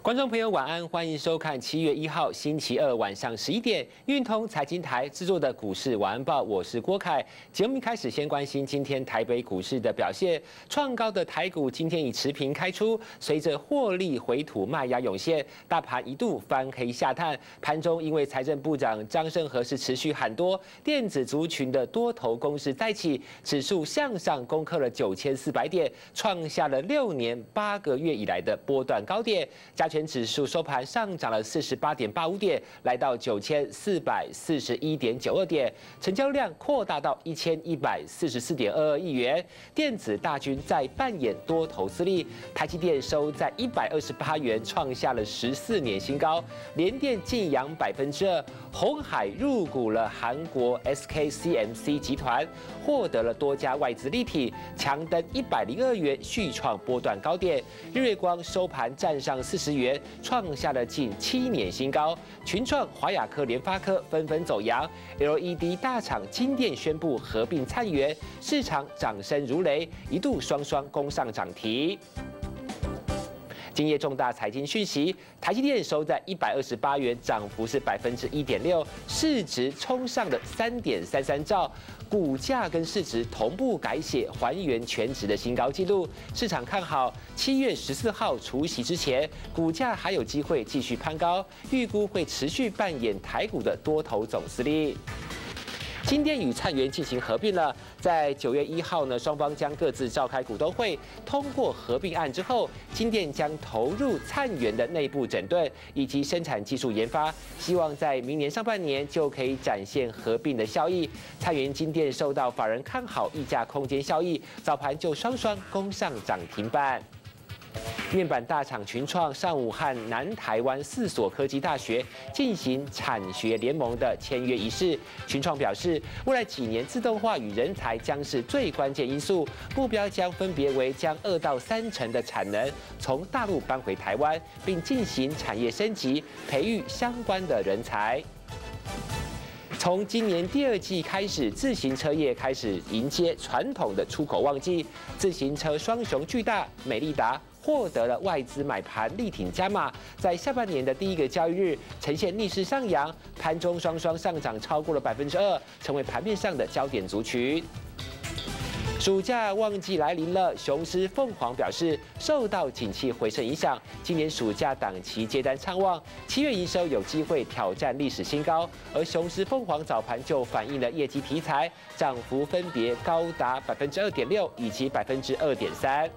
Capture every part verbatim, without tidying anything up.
观众朋友晚安，欢迎收看七月一号星期二晚上十一点运通财经台制作的股市晚安报，我是郭凯。节目一开始先关心今天台北股市的表现，创高的台股今天以持平开出，随着获利回吐卖压涌现，大盘一度翻黑下探，盘中因为财政部长张胜和是持续喊多，电子族群的多头攻势再起，指数向上攻克了九千四百点，创下了六年八个月以来的波段高点，加权指数收盘上涨了四十八点八五点，来到九千四百四十一点九二点，成交量扩大到一千一百四十四点二二亿元。电子大军在扮演多头之力，台积电收在一百二十八元，创下了十四年新高，联电晋扬百分之二，鸿海入股了韩国 S K C M C 集团，获得了多家外资力挺，强登一百零二元，续创波段高点。日月光收盘站上四十元，创下了近七年新高。群创、华亚科、联发科纷纷走阳 ，L E D 大厂金电宣布合并灿源，市场掌声如雷，一度双双攻上涨停。今夜重大财经讯息，台积电收在一百二十八元，涨幅是百分之一点六，市值冲上了三点三三兆，股价跟市值同步改写，还原全值的新高纪录。市场看好七月十四号除夕之前，股价还有机会继续攀高，预估会持续扮演台股的多头总司令。金电与灿源进行合并了，在九月一号呢，双方将各自召开股东会，通过合并案之后，金电将投入灿源的内部整顿以及生产技术研发，希望在明年上半年就可以展现合并的效益。灿源金电受到法人看好溢价空间效益，早盘就双双攻上涨停板。面板大厂群创上午和南台湾四所科技大学进行产学联盟的签约仪式。群创表示，未来几年自动化与人才将是最关键因素，目标将分别为将二到三成的产能从大陆搬回台湾，并进行产业升级，培育相关的人才。从今年第二季开始，自行车业开始迎接传统的出口旺季，自行车双雄巨大、美利达获得了外资买盘力挺加码，在下半年的第一个交易日呈现逆势上扬，盘中双双上涨超过了百分之二，成为盘面上的焦点族群。暑假旺季来临了，雄狮凤凰表示，受到景气回升影响，今年暑假档期接单畅旺，七月营收有机会挑战历史新高。而雄狮凤凰早盘就反映了业绩题材，涨幅分别高达百分之二点六以及百分之二点三。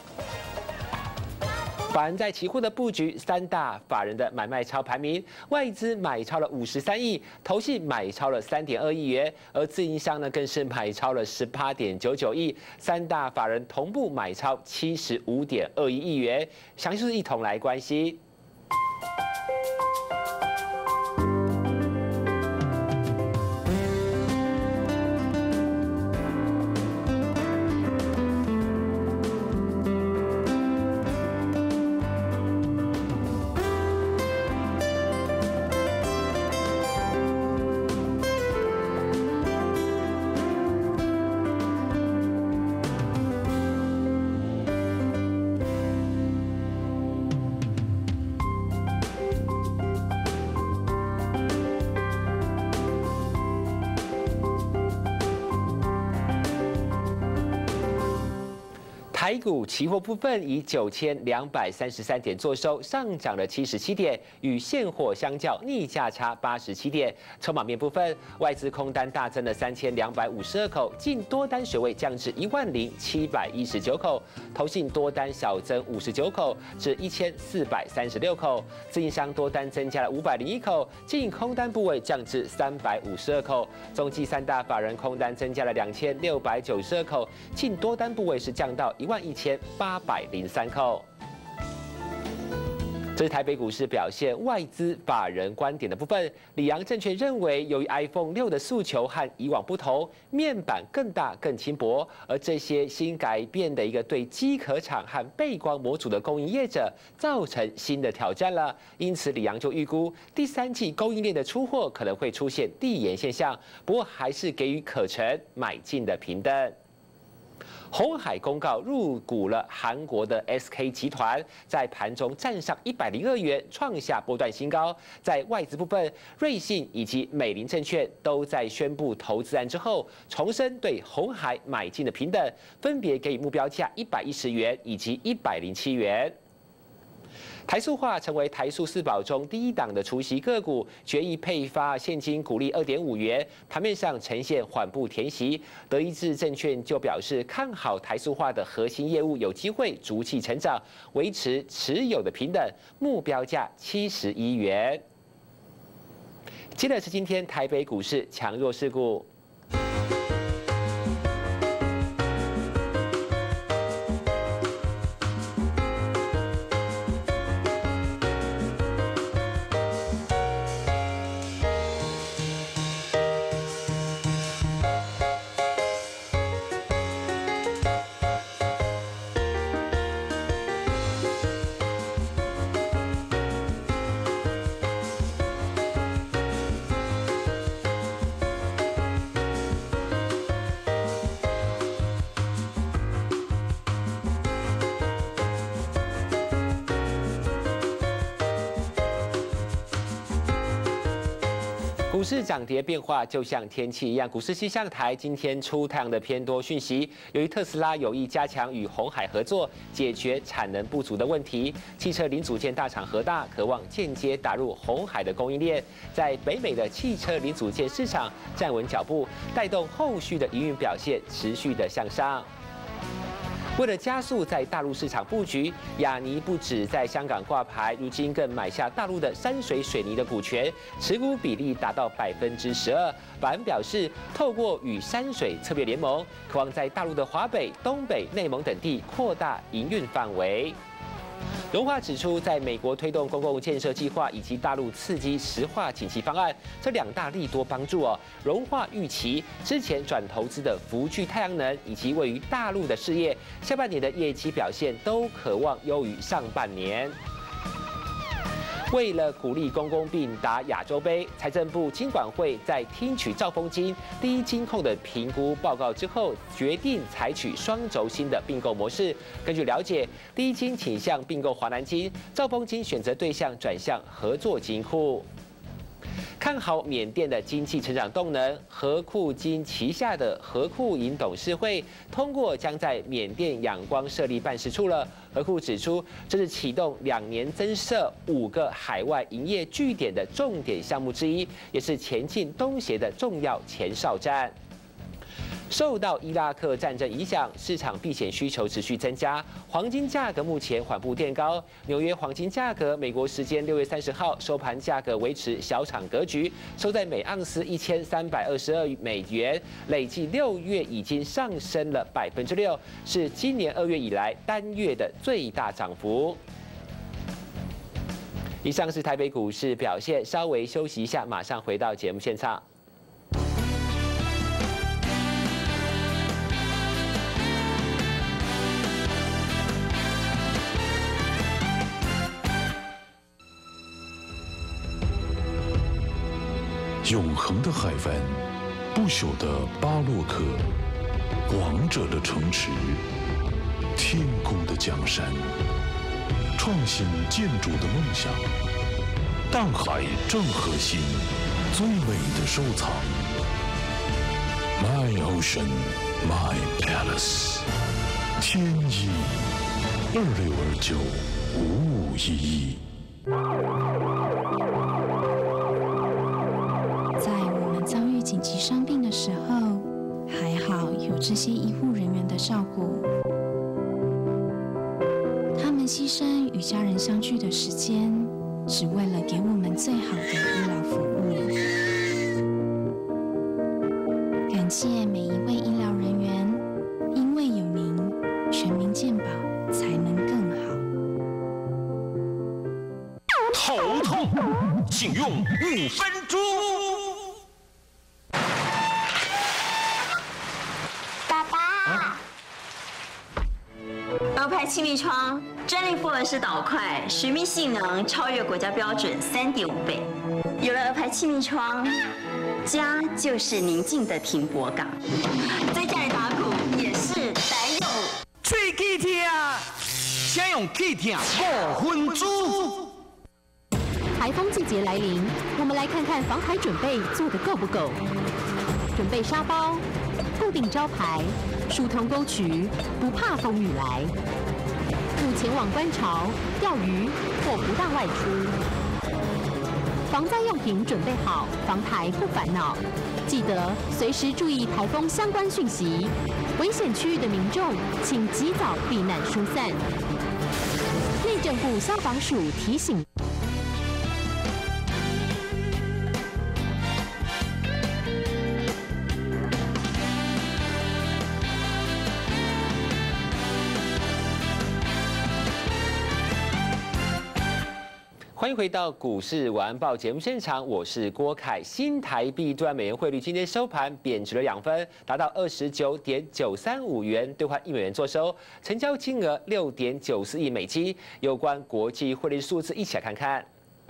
法人在期货的布局，三大法人的买卖超排名，外资买超了五十三亿，投信买超了三点二亿元，而自营商呢更是买超了十八点九九亿，三大法人同步买超七十五点二一亿元。详细一同来关心。台股期货部分以九千两百三十三点作收，上涨了七十七点，与现货相较逆价差八十七点。筹码面部分，外资空单大增了三千两百五十二口，净多单水位降至一万零七百一十九口，投信多单小增五十九口，至一千四百三十六口，自营商多单增加了五百零一口，净空单部位降至三百五十二口，总计三大法人空单增加了两千六百九十二口，净多单部位是降到一万一千八百零三口。这是台北股市表现外资法人观点的部分。里昂证券认为，由于 iPhone 六的诉求和以往不同，面板更大更轻薄，而这些新改变的一个对机壳厂和背光模组的供应业者造成新的挑战了。因此，里昂就预估第三季供应链的出货可能会出现递延现象，不过还是给予可乘买进的评等。 鸿海公告入股了韩国的 S K 集团，在盘中站上一百零二元，创下波段新高。在外资部分，瑞信以及美林证券都在宣布投资案之后，重申对鸿海买进的平等，分别给予目标价一百一十元以及一百零七元。 台塑化成为台塑四宝中第一档的除息个股，决议配发现金股利二点五元，盘面上呈现缓步填息。德意志证券就表示看好台塑化的核心业务有机会逐季成长，维持持有的平等，目标价七十一元。接着是今天台北股市强弱势股。 股市涨跌变化就像天气一样，股市气象台今天出太阳的偏多讯息。由于特斯拉有意加强与鸿海合作，解决产能不足的问题，汽车零组件大厂和大渴望间接打入鸿海的供应链，在北美的汽车零组件市场站稳脚步，带动后续的营运表现持续的向上。 为了加速在大陆市场布局，亚泥不止在香港挂牌，如今更买下大陆的山水水泥的股权，持股比例达到百分之十二。法人表示，透过与山水策略联盟，渴望在大陆的华北、东北、内蒙等地扩大营运范围。 融化指出，在美国推动公共建设计划以及大陆刺激石化景气方案这两大利多帮助哦，融化预期之前转投资的福聚太阳能以及位于大陆的事业，下半年的业绩表现都可望优于上半年。 为了鼓励公共并打亚洲杯，财政部金管会在听取兆丰金第一金控的评估报告之后，决定采取双轴心的并购模式。根据了解，第一金倾向并购华南金，兆丰金选择对象转向合作金库。 看好缅甸的经济成长动能，和库金旗下的和库银董事会通过将在缅甸仰光设立办事处了。和库指出，这是启动两年增设五个海外营业据点的重点项目之一，也是前进东协的重要前哨站。 受到伊拉克战争影响，市场避险需求持续增加，黄金价格目前缓步垫高。纽约黄金价格，美国时间六月三十号收盘价格维持小场格局，收在每盎司一千三百二十二美元，累计六月已经上升了百分之六，是今年二月以来单月的最大涨幅。以上是台北股市表现，稍微休息一下，马上回到节目现场。 永恒的海湾，不朽的巴洛克，王者的城池，天空的江山，创新建筑的梦想，淡海正核心，最美的收藏。My Ocean, My Palace， 天一二六二九五五一一。 在我们遭遇紧急伤病的时候，还好有这些医护人员的照顾。他们牺牲与家人相聚的时间，只为了给我们最好的医疗服务。感谢每一位医疗人员，因为有您，全民健保才能更好。 头痛，请用五分钟。 鹅牌气密窗专利复合式导块，水密性能超越国家标准三点五倍。有了鹅牌气密窗，家就是宁静的停泊港，在家里打鼓也是。 先用气疼五分钟。 台风季节来临，我们来看看防台准备做得够不够。准备沙包，固定招牌，疏通沟渠，不怕风雨来。勿前往观潮、钓鱼或不当外出。防灾用品准备好，防台不烦恼。记得随时注意台风相关讯息。危险区域的民众，请及早避难疏散。内政部消防署提醒。 欢迎回到股市晚安报节目现场，我是郭凯。新台币兑换美元汇率今天收盘贬值了两分，达到二十九点九三五元兑换一美元做收，成交金额六点九四亿美金。有关国际汇率数字，一起来看看。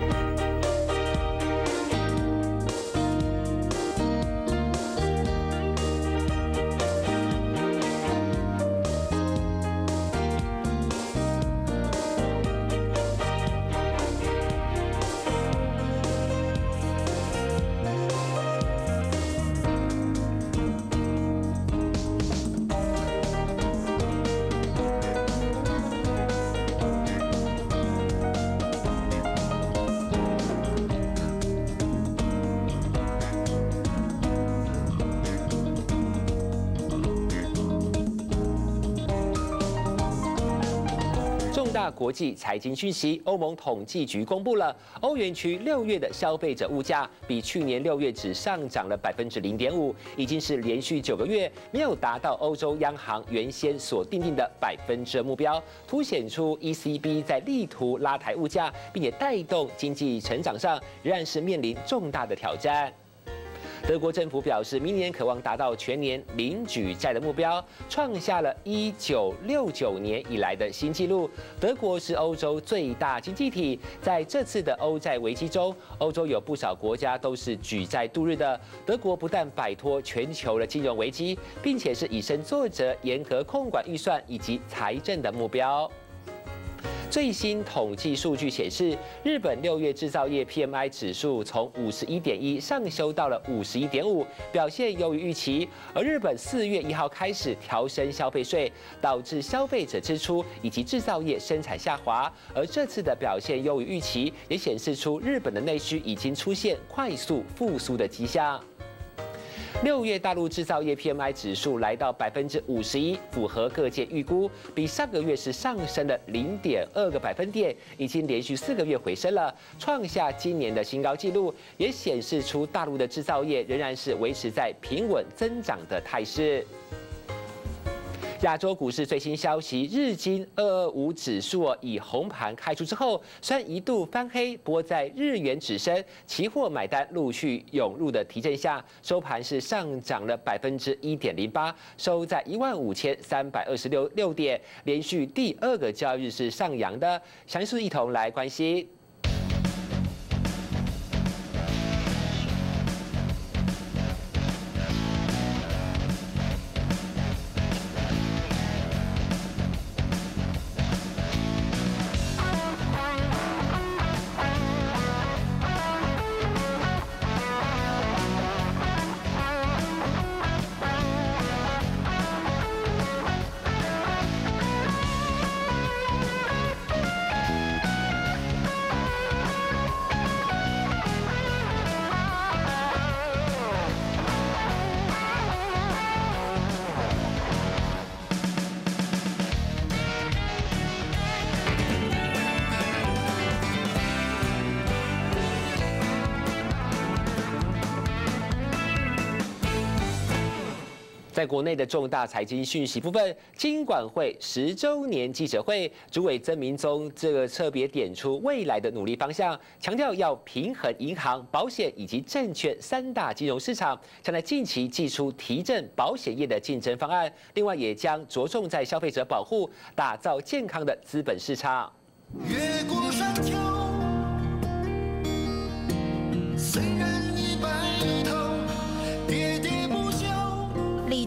重大国际财经讯息，欧盟统计局公布了欧元区六月的消费者物价比去年六月只上涨了百分之零点五，已经是连续九个月没有达到欧洲央行原先所定定的百分之目标，凸显出 E C B 在力图拉抬物价，并且带动经济成长上仍然是面临重大的挑战。德国政府表示，明年渴望达到全年零举债的目标，创下了一九六九年以来的新纪录。德国是欧洲最大经济体，在这次的欧债危机中，欧洲有不少国家都是举债度日的。德国不但摆脱全球的金融危机，并且是以身作则，严格控管预算以及财政的目标。最新统计数据显示，日本六月制造业 P M I 指数从五十一点一上修到了五十一点五，表现优于预期。而日本四月一号开始调升消费税，导致消费者支出以及制造业生产下滑。而这次的表现优于预期，也显示出日本的内需已经出现快速复苏的迹象。六月大陆制造业 P M I 指数来到百分之五十一，符合各界预估，比上个月是上升了零点二个百分点，已经连续四个月回升了，创下今年的新高纪录，也显示出大陆的制造业仍然是维持在平稳增长的态势。亚洲股市最新消息，日经二二五指数哦以红盘开出之后，虽然一度翻黑，不过在日元指升、期货买单陆续涌入的提振下，收盘是上涨了百分之一点零八，收在一万五千三百二十六六点，连续第二个交易日是上扬的。详细一同来关心。在国内的重大财经讯息部分，金管会十周年记者会，主委曾明宗这个特别点出未来的努力方向，强调要平衡银行、保险以及证券三大金融市场，将在近期祭出提振保险业的竞争方案。另外，也将着重在消费者保护，打造健康的资本市场。 越过山丘，虽然已白头，喋喋不休。 理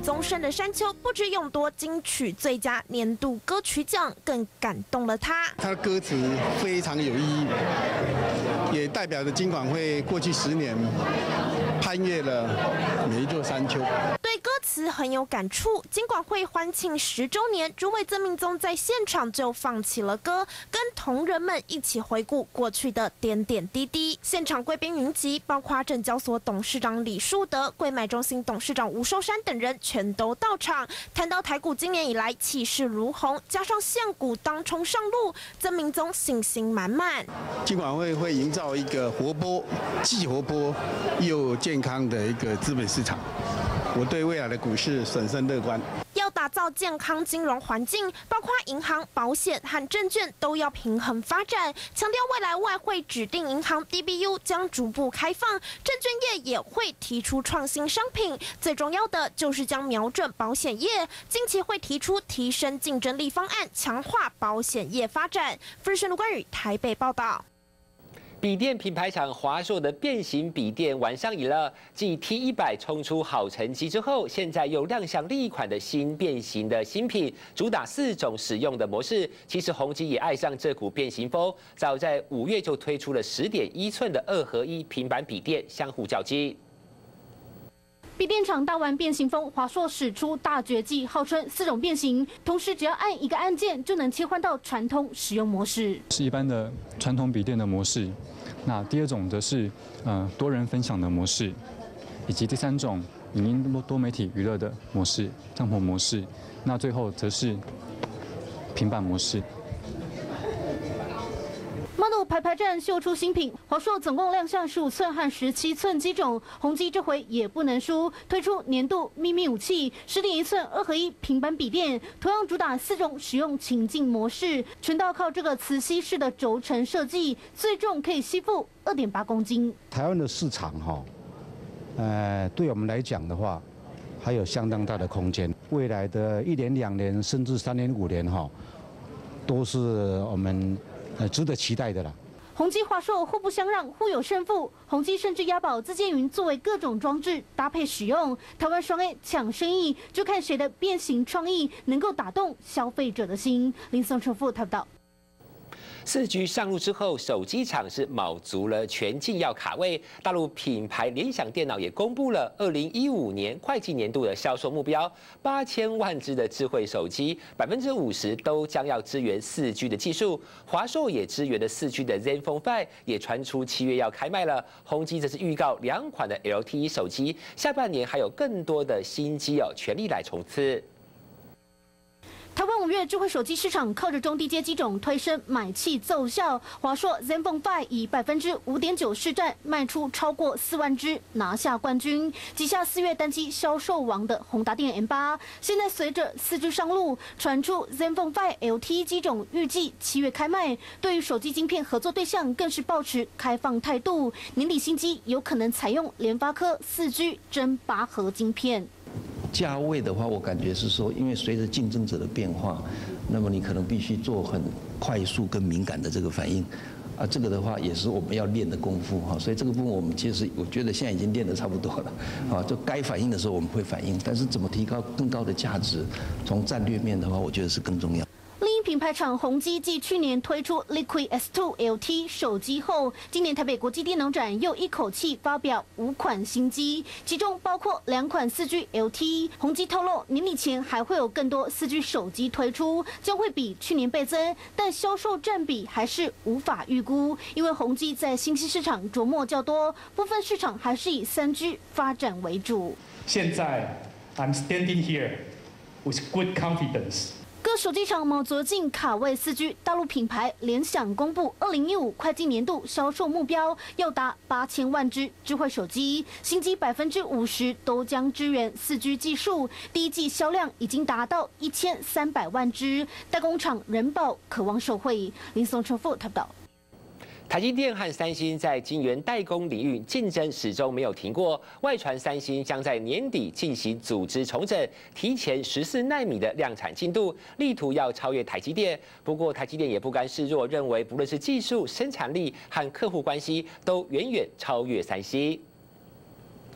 宗盛的《山丘》不止勇夺金曲最佳年度歌曲奖，更感动了他。 他的歌词非常有意义，也代表着金管会过去十年攀越了每一座山丘。 对歌词很有感触，金管会欢庆十周年，主委曾明宗在现场就放起了歌，跟同仁们一起回顾过去的点点滴滴。现场贵宾云集，包括证交所董事长李树德、柜买中心董事长吴寿山等人全都到场。谈到台股今年以来气势如虹，加上现股当冲上路，曾明宗信心满满。 金管会会营造一个活泼、既活泼又健康的一个资本市场。我对未来的股市审慎乐观。 要打造健康金融环境，包括银行、保险和证券都要平衡发展。强调未来外汇指定银行 D B U 将逐步开放，证券业也会提出创新商品。最重要的就是将瞄准保险业，近期会提出提升竞争力方案，强化保险业发展。富士卢冠宇台北报道。 笔电品牌厂华硕的变形笔电玩上瘾了，继 T 一百冲出好成绩之后，现在又亮相另一款的新变形的新品，主打四种使用的模式。其实宏基也爱上这股变形风，早在五月就推出了十点一寸的二合一平板笔电相互较劲。 笔电厂大玩变形风，华硕使出大绝技，号称四种变形，同时只要按一个按键就能切换到传统使用模式。是一般的传统笔电的模式，那第二种则是呃多人分享的模式，以及第三种影音多媒体娱乐的模式，帐篷模式。那最后则是平板模式。Model 排排站秀出新品，华硕总共亮相十五寸和十七寸机种，宏基这回也不能输，推出年度秘密武器十点一寸二合一平板笔电，同样主打四种使用情境模式，全道靠这个磁吸式的轴承设计，最重可以吸附二点八公斤。 台湾的市场哈，呃，对我们来讲的话，还有相当大的空间。未来的一年、两年，甚至三年、五年哈，都是我们。呃，值得期待的啦。宏基、华硕互不相让，互有胜负。宏基甚至押宝自建云作为各种装置搭配使用。台湾双 A 抢生意，就看谁的变形创意能够打动消费者的心。林松重复台报道。 四 G 上路之后，手机厂是卯足了全劲要卡位。大陆品牌联想电脑也公布了二零一五年会计年度的销售目标，八千万只的智慧手机，百分之五十都将要支援四 G 的技术。华硕也支援了四 G 的 Zenfone five， 也传出七月要开卖了。宏基则是预告两款的 L T E 手机，下半年还有更多的新机哦，全力来冲刺。 台湾五月智慧手机市场靠着中低阶机种推升买气奏效，华硕 Zenfone five 以百分之五点九市占卖出超过四万只，拿下冠军。旗下四月单机销售王的宏达电 M 八，现在随着四 G 上路，传出 Zenfone five L T E 机种预计七月开卖。对于手机晶片合作对象，更是抱持开放态度，年底新机有可能采用联发科四 G 真八核晶片。 价位的话，我感觉是说，因为随着竞争者的变化，那么你可能必须做很快速跟敏感的这个反应，啊，这个的话也是我们要练的功夫哈，所以这个部分我们其实我觉得现在已经练得差不多了，啊，就该反应的时候我们会反应，但是怎么提高更高的价值，从战略面的话，我觉得是更重要。 另一品牌厂宏基继去年推出 Liquid S two L T 手机后，今年台北国际电脑展又一口气发表五款新机，其中包括两款四 G L T。宏基透露，年底前还会有更多四 G 手机推出，将会比去年倍增，但销售占比还是无法预估，因为宏基在新兴市场琢磨较多，部分市场还是以三 G 发展为主。 现在 I'm standing here with good confidence。 各手机厂卯足劲卡位四 G， 大陆品牌联想公布二零一五会计年度销售目标要达八千万只智慧手机，新机百分之五十都将支援四 G 技术，第一季销量已经达到一千三百万只，代工厂人保渴望受惠。林松重复报道。 台积电和三星在晶圆代工领域竞争始终没有停过。外传三星将在年底进行组织重整，提前十四奈米的量产进度，力图要超越台积电。不过台积电也不甘示弱，认为不论是技术、生产力和客户关系，都远远超越三星。 目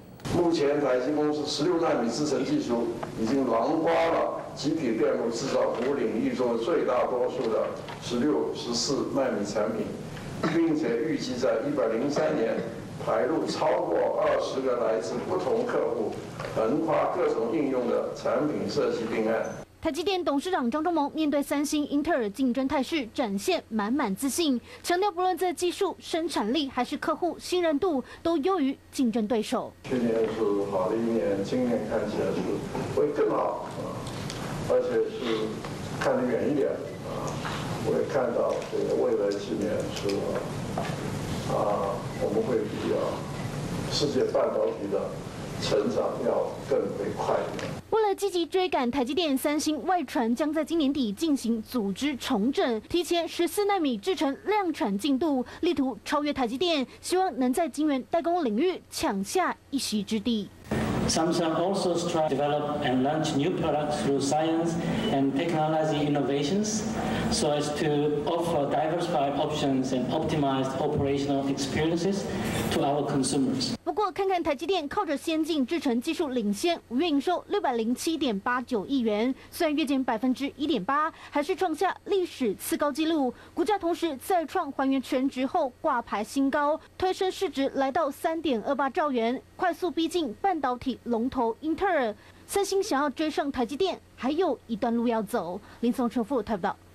目前台积公司十六纳米制程技术已经囊括了集体电路制造服务领域中的最大多数的十六、十四纳米产品，并且预计在一百零三年排入超过二十个来自不同客户、横跨各种应用的产品设计定案。 台积电董事长张忠谋面对三星、英特尔竞争态势，展现满满自信，强调不论在技术、生产力还是客户信任度，都优于竞争对手。 去年是好的一年，今年看起来是会更好啊，而且是看得远一点啊，我也看到这个未来几年是啊，我们会比啊世界半导体的成长要更为快一点。 为了积极追赶台积电、三星，外传将在今年底进行组织重整，提前十四纳米制程量产进度，力图超越台积电，希望能在晶圆代工领域抢下一席之地。 Samsung also strives to develop and launch new products through science and technology innovations so as to offer diversified options and optimized operational experiences to our consumers. 不过，看看台积电靠着先进制程技术领先，五月营收六百零七点八九亿元，虽然月减百分之一点八，还是创下历史次高纪录。股价同时再创还原全值后挂牌新高，推升市值来到三点二八兆元，快速逼近半导体龙头英特尔。三星想要追上台积电，还有一段路要走。林松重复台报道。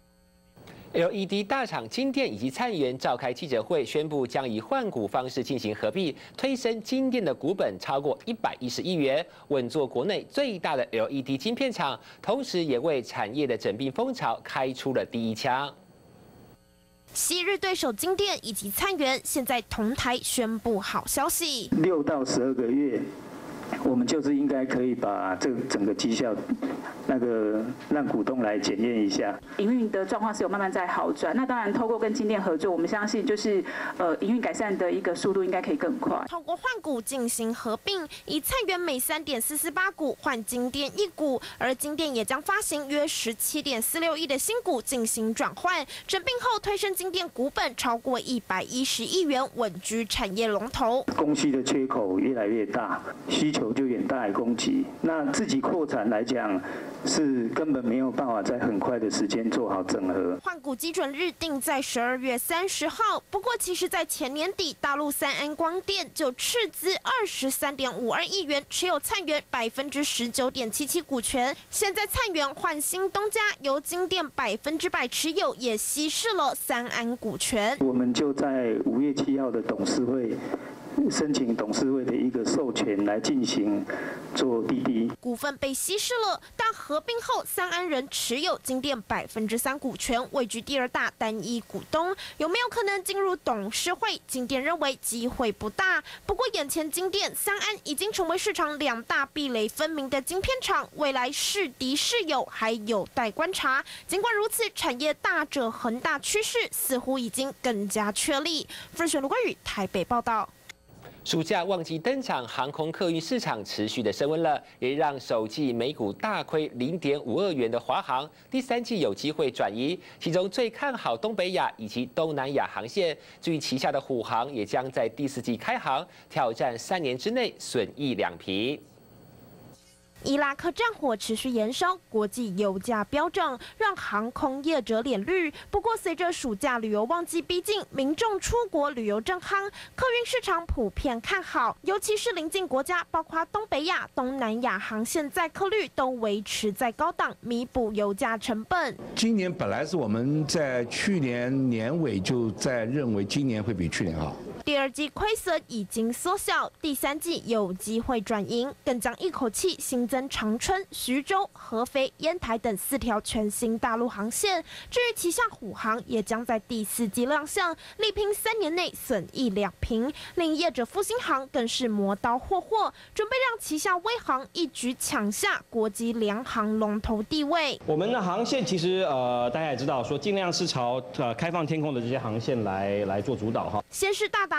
L E D 大厂晶电以及灿源召开记者会，宣布将以换股方式进行合并，推升晶电的股本超过一百一十亿元，稳坐国内最大的 L E D 晶片厂，同时也为产业的整并风潮开出了第一枪。 昔日对手晶电以及灿源，现在同台宣布好消息， 六到十二个月。我们就是应该可以把这整个绩效，那个让股东来检验一下。 营运的状况是有慢慢在好转，那当然透过跟晶电合作，我们相信就是呃营运改善的一个速度应该可以更快。 透过换股进行合并，以灿源每三点四四八股换晶电一股，而晶电也将发行约十七点四六亿的新股进行转换，整并后推升晶电股本超过一百一十亿元，稳居产业龙头。 供需的缺口越来越大，需求就远大于供给，那自己扩产来讲，是根本没有办法在很快的时间做好整合。 换股基准日定在十二月三十号，不过其实在前年底，大陆三安光电就斥资二十三点五二亿元持有灿源百分之十九点七七股权，现在灿源换新东家由晶电百分之百持有，也稀释了三安股权。 我们就在五月七号的董事会。申请董事会的一个授权来进行做滴滴股份被稀释了，但合并后三安仍持有晶电百分之三股权，位居第二大单一股东，有没有可能进入董事会？晶电认为机会不大。不过眼前晶电、三安已经成为市场两大壁垒分明的晶片厂，未来是敌是友还有待观察。尽管如此，产业大者恒大趋势似乎已经更加确立。分选卢冠宇台北报道。 暑假旺季登场，航空客运市场持续的升温了，也让首季每股大亏零点五二元的华航，第三季有机会转移。其中最看好东北亚以及东南亚航线，至于旗下的虎航也将在第四季开航，挑战三年之内损益两平。 伊拉克战火持续延烧，国际油价飙涨，让航空业者脸绿。不过，随着暑假旅游旺季逼近，民众出国旅游正夯，客运市场普遍看好，尤其是邻近国家，包括东北亚、东南亚航线载客率都维持在高档，弥补油价成本。 今年本来是我们在去年年尾就在认为今年会比去年好。 第二季亏损已经缩小，第三季有机会转盈，更将一口气新增长春、徐州、合肥、烟台等四条全新大陆航线。至于旗下虎航，也将在第四季亮相，力拼三年内损益两平。另业者复兴航更是磨刀霍霍，准备让旗下威航一举抢下国际联航龙头地位。 我们的航线其实呃，大家也知道，说尽量是朝呃开放天空的这些航线来来做主导哈。 先是大达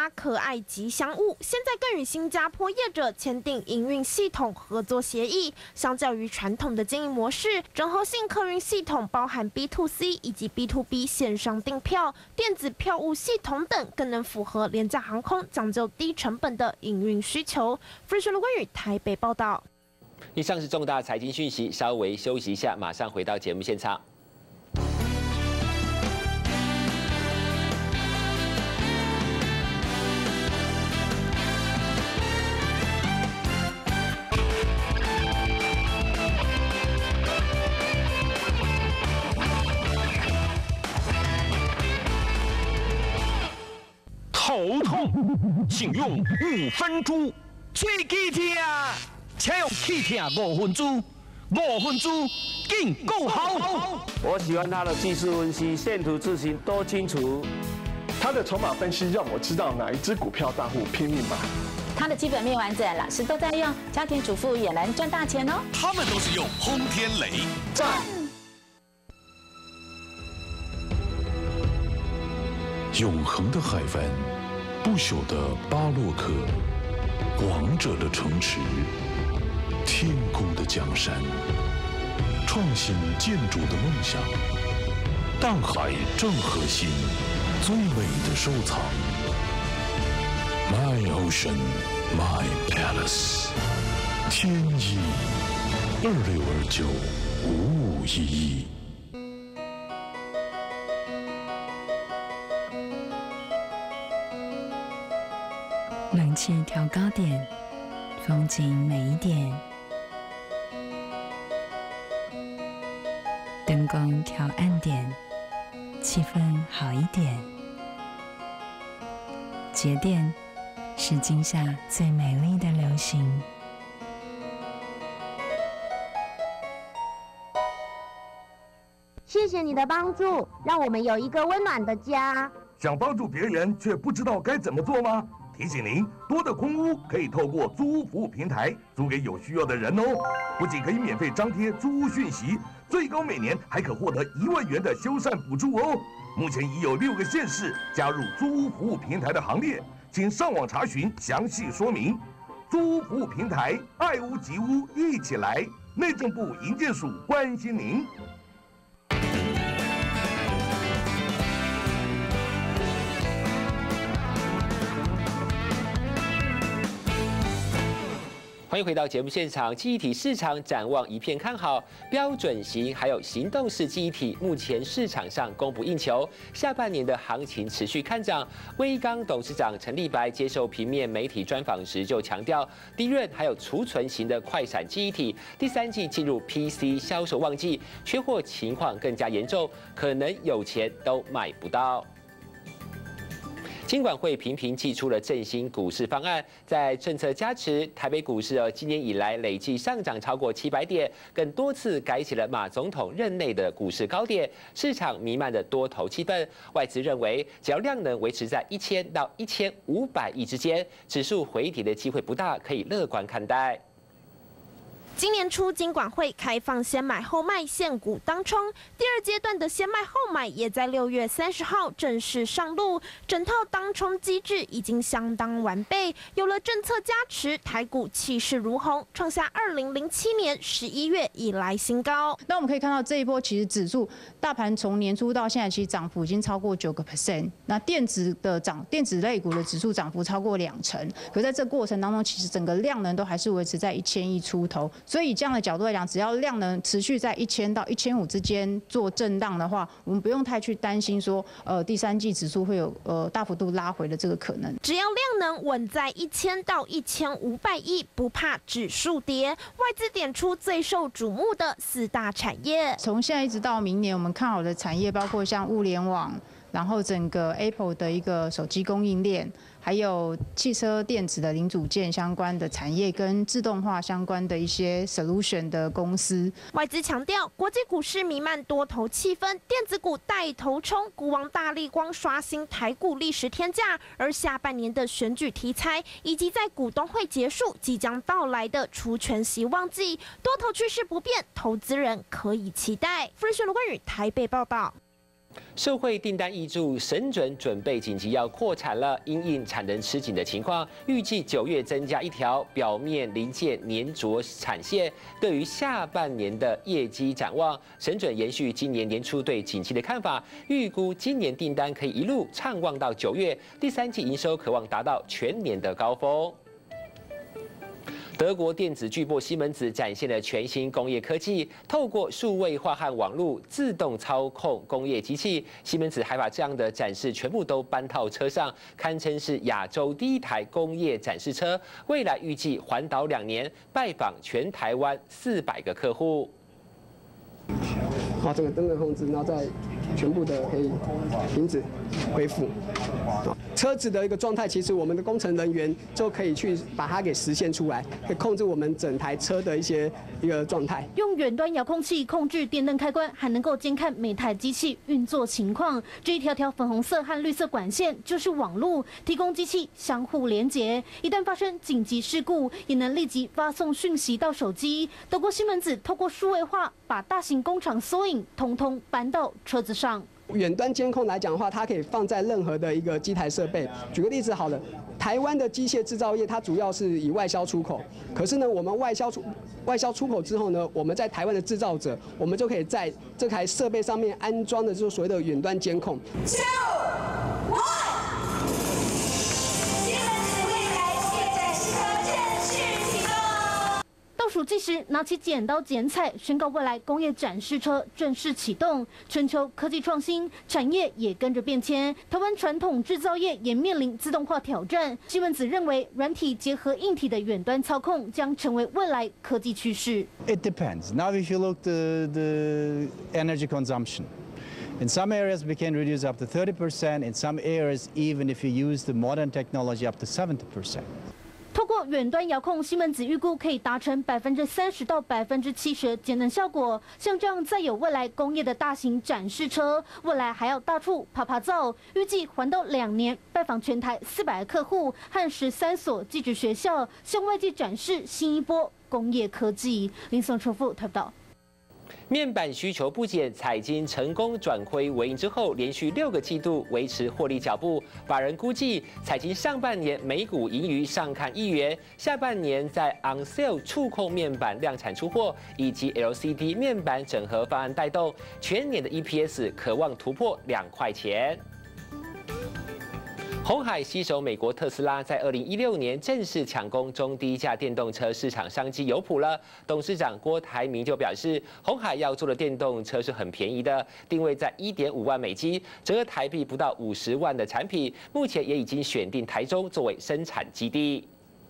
发可爱吉祥物，现在更与新加坡业者签订营运系统合作协议。相较于传统的经营模式，整合性客运系统包含 B to C 以及 B to B 线上订票、电子票务系统等，更能符合廉价航空讲究低成本的营运需求。富瑞卢冠宇台北报道。 以上是重大财经讯息，稍微休息一下，马上回到节目现场。 头痛，请用五分猪。嘴齿痛，请用气痛五分猪。五分猪更够好。 我喜欢它的技术分析，线图字形都清楚。 它的筹码分析让我知道哪一只股票大户拼命买。 它的基本面完整，老师都在用，家庭主妇也能赚大钱哦。 他们都是用轰天雷赞。 永恒的海湾，不朽的巴洛克，王者的城池，天空的江山，创新建筑的梦想，淡海正核心，最美的收藏。My Ocean, My Palace， 天一二六二九五五一一。 冷气调高点，风景美一点；灯光调暗点，气氛好一点。节电是今夏最美丽的流行。 谢谢你的帮助，让我们有一个温暖的家。 想帮助别人却不知道该怎么做吗？提醒您，多的空屋可以透过租屋服务平台租给有需要的人哦。不仅可以免费张贴租屋讯息，最高每年还可获得一万元的修缮补助哦。目前已有六个县市加入租屋服务平台的行列，请上网查询详细说明。租屋服务平台，爱屋及乌，一起来！内政部营建署关心您。 欢迎回到节目现场。记忆体市场展望一片看好，标准型还有行动式记忆体目前市场上供不应求，下半年的行情持续看涨。威刚董事长陈立白接受平面媒体专访时就强调，低润还有储存型的快闪记忆体，第三季进入 P C 销售旺季，缺货情况更加严重，可能有钱都买不到。金管会频频祭出了振兴股市方案，在政策加持，台北股市今年以来累计上涨超过七百点，更多次改写了马总统任内的股市高点，市场弥漫的多头气氛。外资认为，只要量能维持在一千到一千五百亿之间，指数回跌的机会不大，可以乐观看待。 今年初，金管会开放先买后卖现股当冲，第二阶段的先卖后买也在六月三十号正式上路。整套当冲机制已经相当完备，有了政策加持，台股气势如虹，创下二零零七年十一月以来新高。 那我们可以看到这一波，其实指数大盘从年初到现在，其实涨幅已经超过九个 percent。那电子的涨，电子类股的指数涨幅超过两成。可在这过程当中，其实整个量能都还是维持在一千亿出头。所以以这样的角度来讲，只要量能持续在一千到一千五之间做震荡的话，我们不用太去担心说，呃，第三季指数会有呃大幅度拉回的这个可能。 只要量能稳在一千到一千五百亿，不怕指数跌。外资点出最受瞩目的四大产业， 从现在一直到明年，我们看好的产业包括像物联网，然后整个 Apple 的一个手机供应链。还有汽车电子的零组件相关的产业跟自动化相关的一些 solution 的公司。 外资强调，国际股市弥漫多头气氛，电子股带头冲，股王大立光刷新台股历史天价。而下半年的选举题材，以及在股东会结束即将到来的除权息旺季，多头趋势不变，投资人可以期待。富瑞讯卢冠宇台北报道。 社会订单挹注，神准准备紧急要扩产了，因应产能吃紧的情况，预计九月增加一条表面临界粘着产线。对于下半年的业绩展望，神准延续今年年初对景气的看法，预估今年订单可以一路畅旺到九月，第三季营收可望达到全年的高峰。 德国电子巨擘西门子展现了全新工业科技，透过数位化和网络自动操控工业机器。西门子还把这样的展示全部都搬到车上，堪称是亚洲第一台工业展示车。未来预计环岛两年，拜访全台湾四百个客户。 好，整个灯的控制，然后再全部的可以停止、恢复。 车子的一个状态，其实我们的工程人员就可以去把它给实现出来，可以控制我们整台车的一些一个状态。 用远端遥控器控制电灯开关，还能够监看每台机器运作情况。这一条条粉红色和绿色管线就是网路，提供机器相互连结。一旦发生紧急事故，也能立即发送讯息到手机。德国西门子透过数位化，把大型工厂缩影通通搬到车子上。 远端监控来讲的话，它可以放在任何的一个机台设备。举个例子好了，台湾的机械制造业它主要是以外销出口，可是呢，我们外销出外销出口之后呢，我们在台湾的制造者，我们就可以在这台设备上面安装的就是所谓的远端监控。 倒数计时，拿起剪刀剪彩，宣告未来工业展示车正式启动。全球科技创新产业也跟着变迁，台湾传统制造业也面临自动化挑战。西门子认为，软体结合硬体的远端操控将成为未来科技趋势。 It depends. Now, if you look the the energy consumption. In some areas, we can reduce up to thirty percent. In some areas, even if you use the modern technology, up to seventy percent. 透过远端遥控，西门子预估可以达成百分之三十到百分之七十的节能效果。像这样再有未来工业的大型展示车，未来还要大处趴趴造，预计环岛两年，拜访全台四百个客户和十三所技职学校，向外界展示新一波工业科技。林松重复台报道。 面板需求不减，彩晶成功转亏为盈之后，连续六个季度维持获利脚步。法人估计，彩晶上半年每股盈余上看一元，下半年在 on sale 触控面板量产出货以及 L C D 面板整合方案带动，全年的 E P S 可望突破两块钱。 鸿海携手美国特斯拉，在二零一六年正式抢攻中低价电动车市场商机有谱了。董事长郭台铭就表示，鸿海要做的电动车是很便宜的，定位在一点五万美金，折合台币不到五十万的产品，目前也已经选定台中作为生产基地。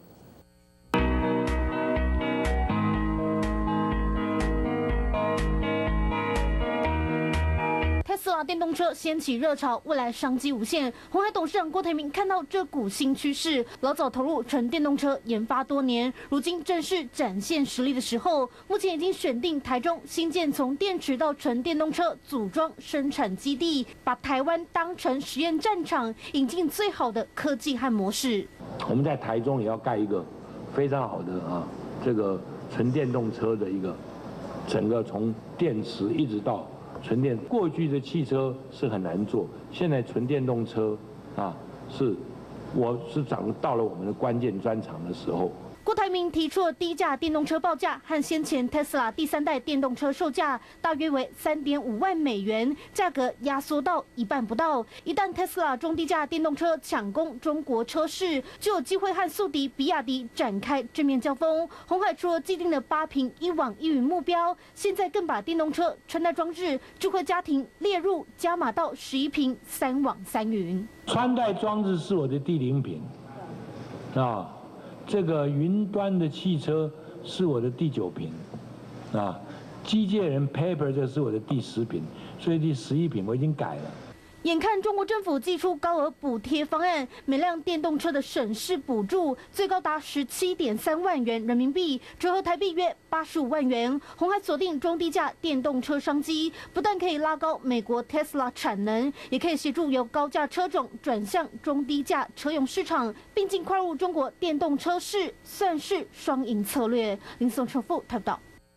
特斯拉电动车掀起热潮，未来商机无限。鸿海董事长郭台铭看到这股新趋势，老早投入纯电动车研发多年，如今正是展现实力的时候。目前已经选定台中新建从电池到纯电动车组装生产基地，把台湾当成实验战场，引进最好的科技和模式。 我们在台中也要盖一个非常好的啊，这个纯电动车的一个整个从电池一直到。 纯电过去的汽车是很难做，现在纯电动车啊，是我是涨到了我们的关键专长的时候。 郭台铭提出了低价电动车报价和先前特斯拉第三代电动车售价大约为三点五万美元，价格压缩到一半不到。一旦特斯拉中低价电动车抢攻中国车市，就有机会和宿敌比亚迪展开正面交锋。鸿海除了既定的八平一网一云目标，现在更把电动车穿戴装置、智慧家庭列入加码到十一平三网三云。 穿戴装置是我的第零品，啊。 这个云端的汽车是我的第九品，啊，机械人 Paper 这是我的第十品，所以第十一品我已经改了。 眼看中国政府祭出高额补贴方案，每辆电动车的省市补助最高达十七点三万元人民币，折合台币约八十五万元。鸿海锁定中低价电动车商机，不但可以拉高美国 Tesla 产能，也可以协助由高价车种转向中低价车用市场，并尽快入中国电动车市，算是双赢策略。林松重复台报道。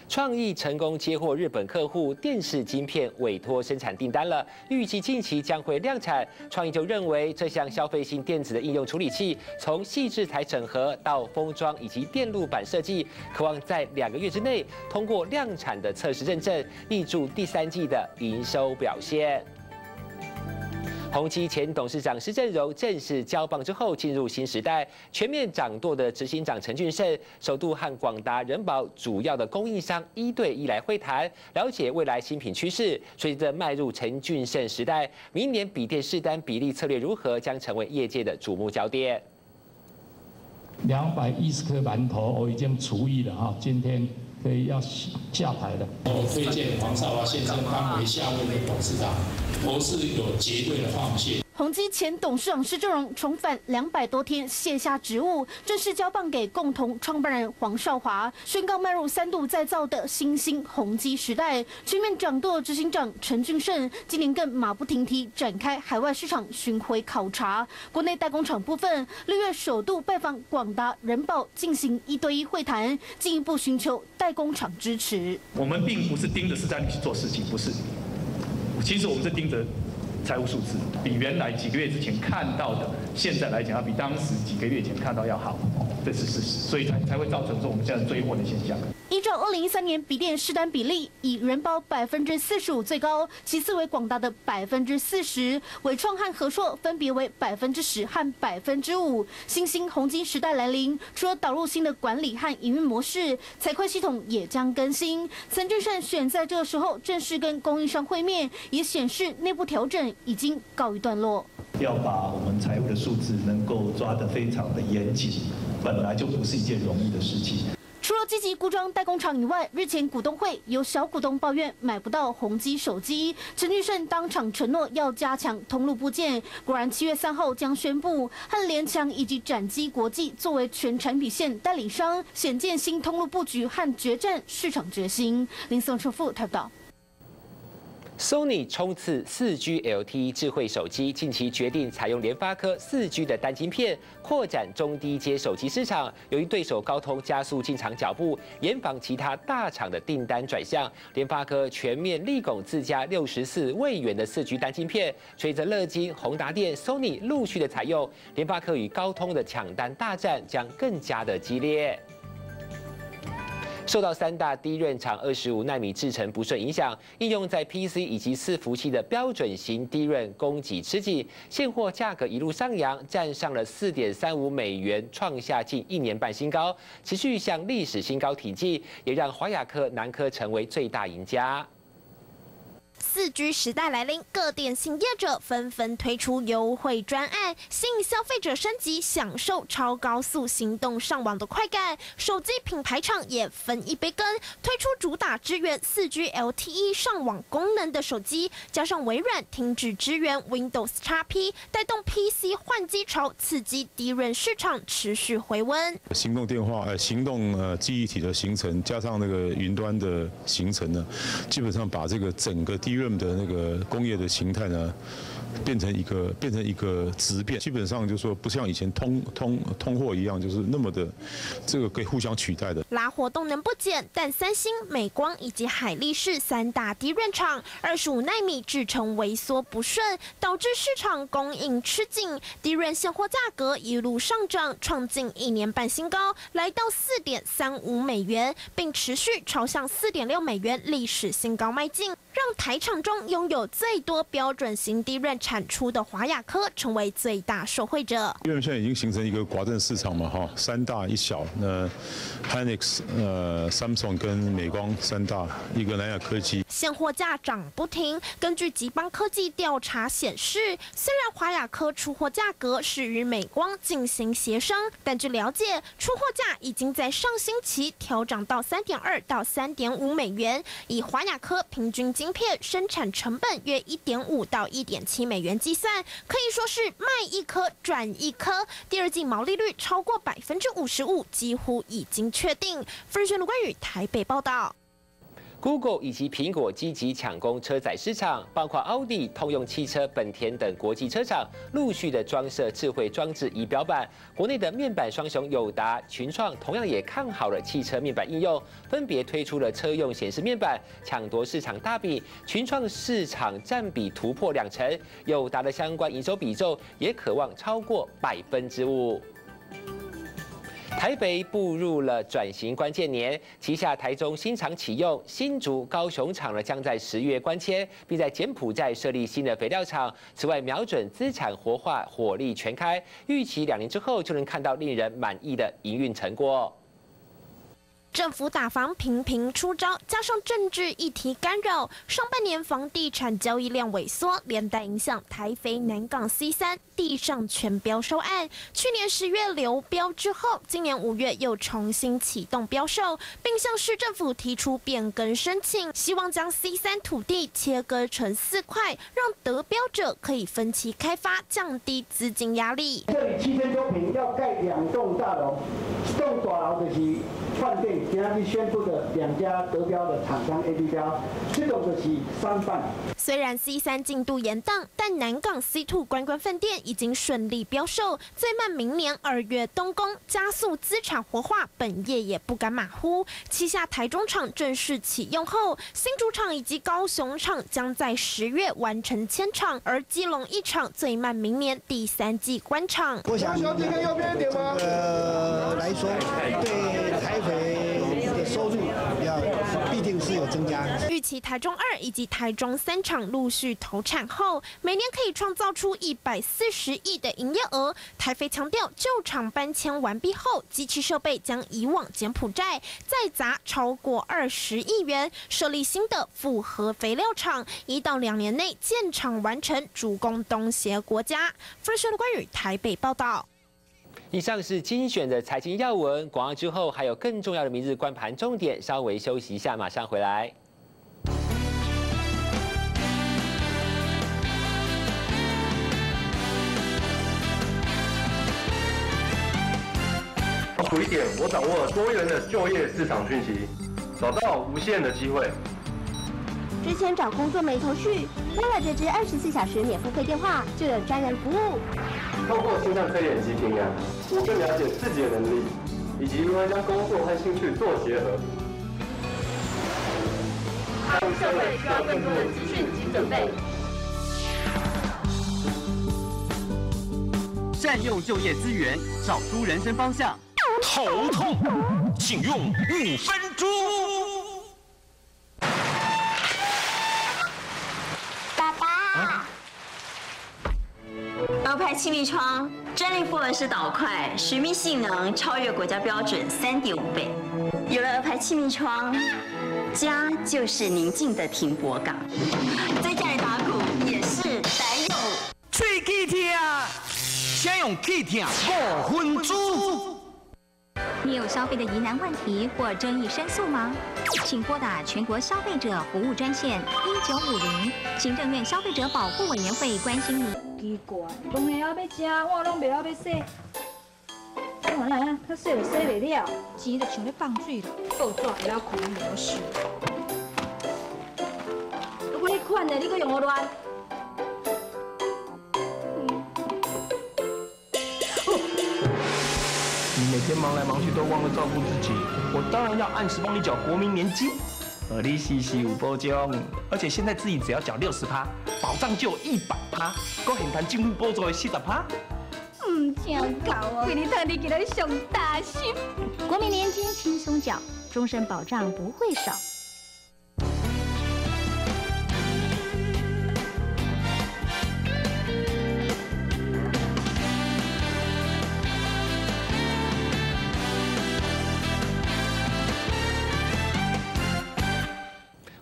创意成功接获日本客户电视晶片委托生产订单了，预计近期将会量产。创意就认为，这项消费性电子的应用处理器，从细制材整合到封装以及电路板设计，渴望在两个月之内通过量产的测试认证，挹注第三季的营收表现。宏基前董事长施正荣正式交棒之后，进入新时代，全面掌舵的执行长陈俊盛首度和广达、人保主要的供应商一对一来会谈，了解未来新品趋势。随着迈入陈俊盛时代，明年笔电市单比例策略如何，将成为业界的瞩目焦点。 两百一十颗馒头我已经除役了哈，今天可以要下台了。我推荐黄少华先生当为下位的董事长，我是有绝对的放心。 宏基前董事长施正荣重返两百多天卸下职务，正式交棒给共同创办人黄少华，宣告迈入三度再造的新兴宏基时代。全面掌舵执行长陈俊盛今年更马不停蹄展开海外市场巡回考察。国内代工厂部分，六月首度拜访广达、人保进行一对一会谈，进一步寻求代工厂支持。 我们并不是盯着市占率去做事情，不是，其实我们是盯着财务数字，比原来几个月之前看到的，现在来讲要比当时几个月前看到要好，这是事实，所以才才会造成说我们现在追货的现象。 依照二零一三年笔电市单比例，以人保百分之四十五最高，其次为广达的百分之四十，伟创和和硕分别为百分之十和百分之五。新兴宏基时代来临，除了导入新的管理和营运模式，财会系统也将更新。陈俊盛选在这个时候正式跟供应商会面，也显示内部调整已经告一段落。 要把我们财务的数字能够抓得非常的严谨，本来就不是一件容易的事情。 除了积极固装代工厂以外，日前股东会有小股东抱怨买不到宏基手机，陈俊盛当场承诺要加强通路部件，果然七月三号将宣布和联强以及展基国际作为全产品线代理商，显见新通路布局和决战市场决心。林松重复台报。 Sony 冲刺 四 G L T E 智慧手机，近期决定采用联发科 四 G 的单晶片，扩展中低阶手机市场。由于对手高通加速进场脚步，严防其他大厂的订单转向，联发科全面力拱自家六十四位元的 四 G 单晶片。随着乐金、宏达电、Sony 陆续的采用，联发科与高通的抢单大战将更加的激烈。受到三大低润厂二十五奈米制程不顺影响，应用在 P C 以及伺服器的标准型低润供给吃紧，现货价格一路上扬，站上了四点三五美元，创下近一年半新高，持续向历史新高挺进，也让华亚科、南科成为最大赢家。 四 G 时代来临，各电信业者纷纷推出优惠专案，吸引消费者升级，享受超高速行动上网的快感。手机品牌厂也分一杯羹，推出主打支援 四 G L T E 上网功能的手机，加上微软停止支援 Windows X P， 带动 P C 换机潮，刺激低润市场持续回温。 行动电话、呃，行动呃记忆体的形成，加上那个云端的形成呢，基本上把这个整个D R A M 的那个工业的形态呢，变成一个变成一个质变，基本上就是说不像以前通通通货一样，就是那么的这个可以互相取代的。 拉货动能不减，但三星、美光以及海力士三大低润厂二十五奈米制程萎缩不顺，导致市场供应吃紧，低润现货价格一路上涨，创近一年半新高，来到四点三五美元，并持续朝向四点六美元历史新高迈进。让台厂中拥有最多标准型低润产出的华亚科成为最大受惠者。 因为现在已经形成一个寡占市场嘛，哈，三大一小，那 Hynix、呃 Samsung 跟美光三大，一个南亚科技。 现货价涨不停。根据吉邦科技调查显示，虽然华亚科出货价格是与美光进行协商，但据了解，出货价已经在上星期调涨到三点二到三点五美元，以华亚科平均晶片生产成本约一点五到一点七美元计算，可以说是卖一颗赚一颗。第二季毛利率超过百分之五十五，几乎已经确定。分析卢冠宇台北报道。 Google 以及苹果积极抢攻车载市场，包括奥迪、通用汽车、本田等国际车厂陆续的装设智慧装置仪表板。国内的面板双雄友达、群创同样也看好了汽车面板应用，分别推出了车用显示面板，抢夺市场大饼。群创市场占比突破两成，友达的相关营收比重也渴望超过百分之五。台北步入了转型关键年，旗下台中新厂启用，新竹、高雄厂呢将在十月关切，并在柬埔寨设立新的肥料厂。此外，瞄准资产活化，火力全开，预期两年之后就能看到令人满意的营运成果。 政府打房频频出招，加上政治议题干扰，上半年房地产交易量萎缩，连带影响台肥南港 C 三地上权标售案。去年十月流标之后，今年五月又重新启动标售，并向市政府提出变更申请，希望将 C 三土地切割成四块，让得标者可以分期开发，降低资金压力。 这里七千多坪要盖两栋大楼，一栋大楼就是饭店。今天宣布的两家得标的厂商 A B 标，这种的是三范。 虽然 C 三进度延宕，但南港 C 二观光饭店已经顺利标售，最慢明年二月动工，加速资产活化。本业也不敢马虎，旗下台中厂正式启用后，新竹厂以及高雄厂将在十月完成迁厂，而基隆一厂最慢明年第三季关厂。 我想小姐跟右边一点吗？呃，来说对台肥。收入要必定是有增加。 预期台中二以及台中三厂陆续投产后，每年可以创造出一百四十亿的营业额。台肥强调，旧厂搬迁完毕后，机器设备将移往柬埔寨，再砸超过二十亿元，设立新的复合肥料厂，一到两年内建厂完成，主攻东协国家。分析的关于台北报道。 以上是精选的财经要闻，广告之后还有更重要的明日观盘重点，稍微休息一下，马上回来。 苦一点，我掌握多元的就业市场讯息，找到无限的机会。 之前找工作没头绪，拨了这支二十四小时免付费电话，就有专人服务。 透过线上测验及评量，我更了解自己的能力，以及如何将工作和兴趣做结合。踏入社会需要更多的资讯及准备。 善用就业资源，找出人生方向。头痛，请用五分钟。 爸爸。鹅牌气密窗，专利复合式导块，水密性能超越国家标准三点五倍。有了鹅牌气密窗，家就是宁静的停泊港。在家里打鼓也是得有。 喙齿痛，请用齿痛五分钟。 你有消费的疑难问题或争议申诉吗？请拨打全国消费者服务专线一九五零，行政院消费者保护委员会关心你。 奇怪，饭的还要吃，我拢袂晓要洗。我来，他洗就洗袂了，钱就像咧放水了，报纸会晓看模式。如果你款的，你搁用我乱？ 你每天忙来忙去都忘了照顾自己，我当然要按时帮你缴国民年金，而利息是有保障，而且现在自己只要缴六十趴，保障就有一百趴，够现谈政府补助的四十趴。 唔真够哦，为你赚你今日上大心。 国民年金轻松缴，终身保障不会少。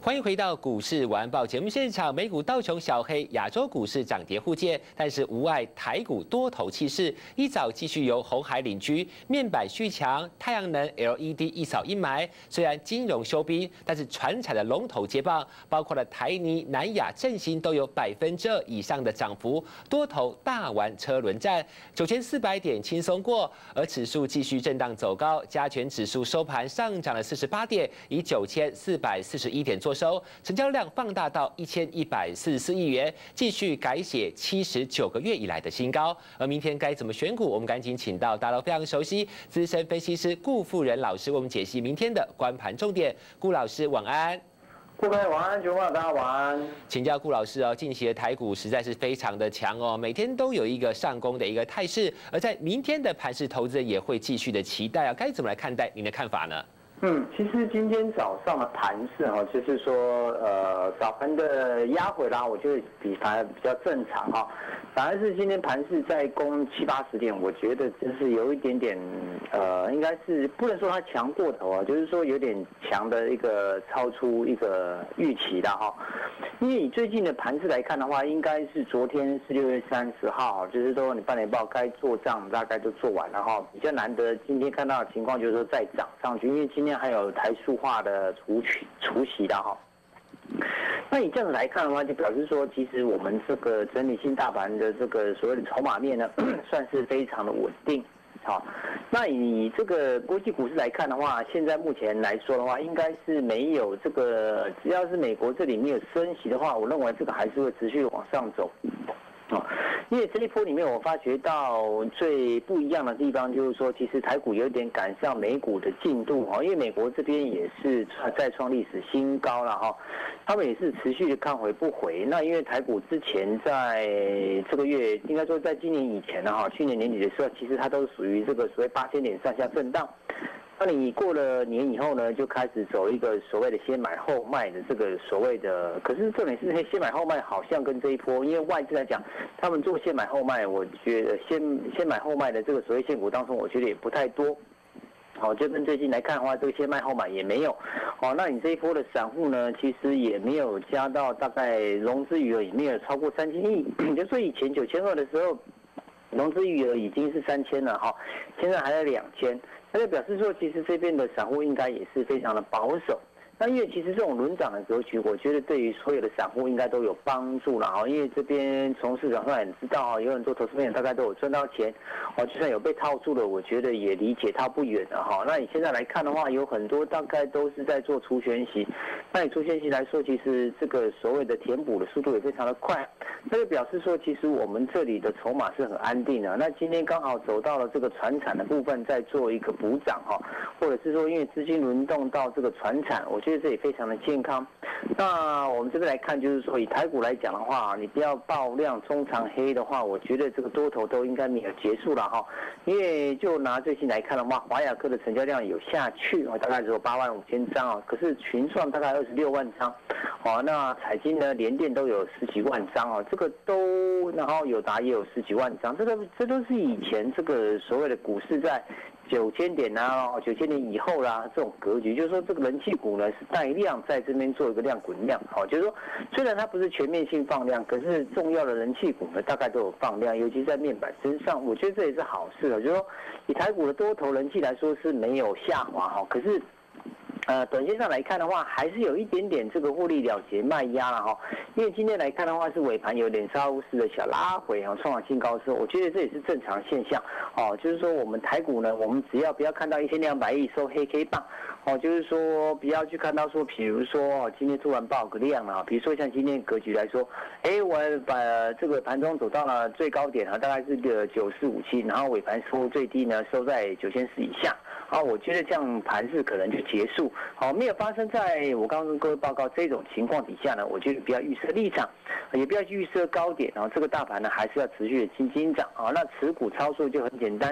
欢迎回到股市晚报节目现场，美股道琼小黑，亚洲股市涨跌互见，但是无碍台股多头气势。一早继续由鸿海领军，面板续强，太阳能、L E D 一扫阴霾。虽然金融休兵，但是传产的龙头接棒，包括了台泥、南亚、振兴都有百分之二以上的涨幅，多头大玩车轮战，九千四百点轻松过，而指数继续震荡走高，加权指数收盘上涨了四十八点，以九千四百四十一点做收，成交量放大到一千一百四十四亿元，继续改写七十九个月以来的新高。而明天该怎么选股？我们赶紧请到大家都非常熟悉资深分析师顾富仁老师为我们解析明天的观盘重点。顾老师晚安。 顾位晚安，全网大家晚安。 请教顾老师哦，近期的台股实在是非常的强哦，每天都有一个上攻的一个态势，而在明天的盘势，投资人也会继续的期待啊，该怎么来看待？您的看法呢？ 嗯，其实今天早上的盘势哈，就是说，呃，早盘的压回啦，我觉得比盘比较正常哈。反而是今天盘势在攻七八十点，我觉得就是有一点点，呃，应该是不能说它强过头啊，就是说有点强的一个超出一个预期的哈。因为你最近的盘势来看的话，应该是昨天是六月三十号，就是说你半年报该做账大概都做完了哈，比较难得今天看到的情况就是说再涨上去，因为今天还有台塑化的除息除息的哈。那你这样子来看的话，就表示说，其实我们这个整体性大盘的这个所谓的筹码面呢，算是非常的稳定。好，那以这个国际股市来看的话，现在目前来说的话，应该是没有这个，只要是美国这里没有升息的话，我认为这个还是会持续往上走。哦，因为这一波里面，我发觉到最不一样的地方就是说，其实台股有点赶上美股的进度哈，因为美国这边也是再创历史新高了哈，他们也是持续的看回不回。那因为台股之前在这个月，应该说在今年以前呢哈，去年年底的时候，其实它都是属于这个所谓八千点上下震荡。那你过了年以后呢，就开始走一个所谓的先买后卖的这个所谓的，可是重点是先买后卖好像跟这一波，因为外资来讲，他们做先买后卖，我觉得先先买后卖的这个所谓现股当中，我觉得也不太多。好，就跟最近来看的话，这个先卖后买也没有。好，那你这一波的散户呢，其实也没有加到大概融资余额也没有超过三千亿，也就是说以前九千二的时候，融资余额已经是三千了哈，现在还在两千。那就表示说，其实这边的散户应该也是非常的保守。那因为其实这种轮涨的格局，我觉得对于所有的散户应该都有帮助了哈。因为这边从市场上也知道，有很多投资朋友大概都有赚到钱，哦，就算有被套住的，我觉得也离解套不远了哈。那你现在来看的话，有很多大概都是在做除权息。那你除权息来说，其实这个所谓的填补的速度也非常的快，那就表示说，其实我们这里的筹码是很安定的。那今天刚好走到了这个传产的部分，在做一个补涨哈，或者是说因为资金轮动到这个传产，我觉得这也非常的健康。那我们这边来看，就是说以台股来讲的话，你不要爆量中长黑的话，我觉得这个多头都应该没有结束了哈。因为就拿最近来看的话，华亚科的成交量有下去，大概只有八万五千张啊，可是群创大概二十六万张，哦，那彩晶呢，联电都有十几万张啊，这个都，然后友达也有十几万张，这个这都是以前这个所谓的股市在九千点啊，九千点以后啦，这种格局，就是说这个人气股呢是带量在这边做一个量滚量，好，就是说虽然它不是全面性放量，可是重要的人气股呢大概都有放量，尤其在面板身上，我觉得这也是好事啊，就是说以台股的多头人气来说是没有下滑哈，可是。呃，短线上来看的话，还是有一点点这个获利了结卖压了哈。因为今天来看的话，是尾盘有点稍式的小拉回啊，创新高之后，我觉得这也是正常现象哦。就是说，我们台股呢，我们只要不要看到一千两百亿收黑 K 棒哦，就是说不要去看到说，比如说哦，今天突然爆个量啊，比如说像今天格局来说，哎，我把这个盘中走到了最高点啊，大概是个九四五七，然后尾盘收最低呢收在九千四以下。啊，我觉得这样盘势可能就结束。好，没有发生在我刚刚跟各位报告这种情况底下呢，我觉得不要预设立场，也不要去预设高点。然后这个大盘呢还是要持续的轻轻涨啊。那持股操作就很简单